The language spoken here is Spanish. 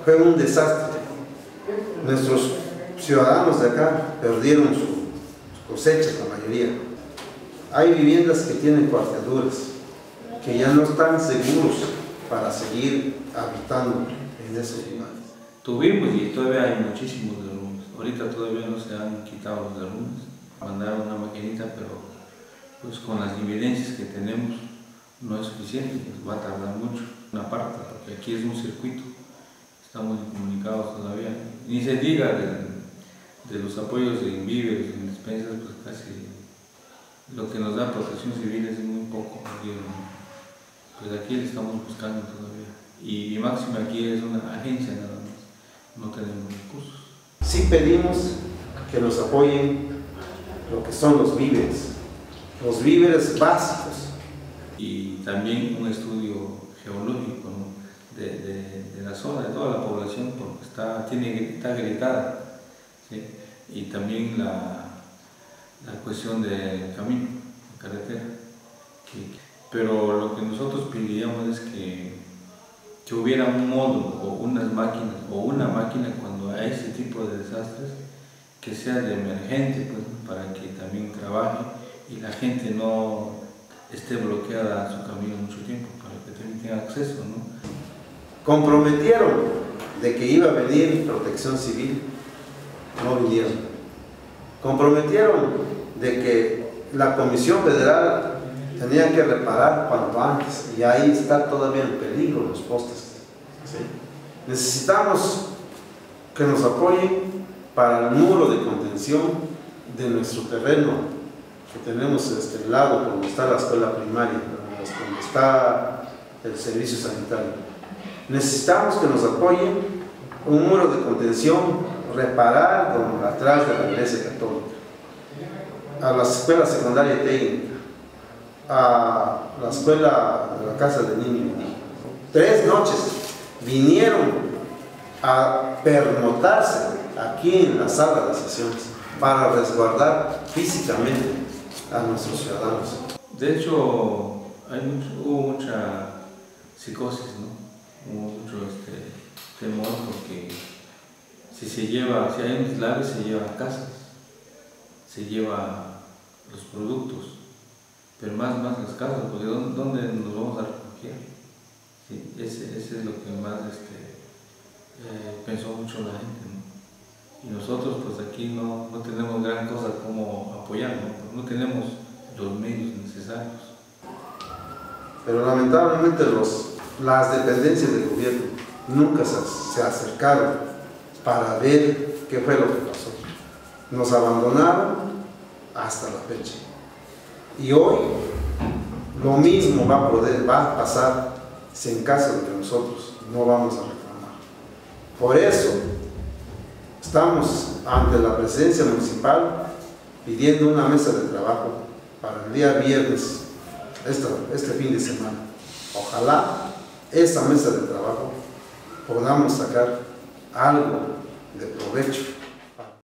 fue un desastre. Nuestros ciudadanos de acá perdieron sus cosechas, la mayoría. Hay viviendas que tienen cuarteaduras, que ya no están seguros para seguir habitando en esos lugares. Tuvimos y todavía hay muchísimos derrumbes. Ahorita todavía no se han quitado los derrumbes. Mandaron una maquinita, pero pues con las evidencias que tenemos no es suficiente, pues va a tardar mucho. Una parte, porque aquí es un circuito, estamos incomunicados todavía. Ni se diga de los apoyos en víveres, en despensas, pues casi lo que nos da Protección Civil es muy poco. Pues aquí le estamos buscando todavía. Y máximo aquí es una agencia nada más, no tenemos recursos. Sí pedimos que nos apoyen lo que son los víveres básicos. Y también un estudio geológico, ¿no? de la zona, de toda la población, porque está agrietada, ¿sí? Y también la cuestión del camino, de carretera. Pero lo que nosotros pediríamos es que hubiera un módulo o unas máquinas o una máquina cuando hay ese tipo de desastres que sea de emergente, pues, para que también trabaje y la gente no esté bloqueada en su camino mucho tiempo, para que también tenga acceso, ¿no? Comprometieron de que iba a venir Protección Civil, no vinieron. Comprometieron de que la Comisión Federal tenía que reparar cuanto antes, y ahí está todavía en peligro los postes. ¿Sí? Necesitamos que nos apoyen para el muro de contención de nuestro terreno que tenemos de este lado, donde está la escuela primaria, donde está el servicio sanitario. Necesitamos que nos apoyen un muro de contención, reparar atrás de la iglesia católica, a la escuela secundaria técnica, a la escuela de la casa de niños. 3 noches vinieron a pernotarse aquí en la sala de sesiones para resguardar físicamente a nuestros ciudadanos. De hecho, hubo mucha psicosis, ¿no? Hubo mucho temor, porque si hay un deslave, se lleva a casas, se lleva los productos, pero más las casas, porque ¿dónde nos vamos a refugiar? Sí, ese es lo que más pensó mucho la gente, ¿no? Y nosotros pues aquí no tenemos gran cosa como apoyar, no tenemos los medios necesarios. Pero lamentablemente las dependencias del gobierno nunca se acercaron para ver qué fue lo que pasó. Nos abandonaron hasta la fecha. Y hoy lo mismo va a pasar si en caso de que nosotros no vamos a reclamar. Por eso estamos ante la presidencia municipal pidiendo una mesa de trabajo para el día viernes, este fin de semana. Ojalá esa mesa de trabajo podamos sacar algo de provecho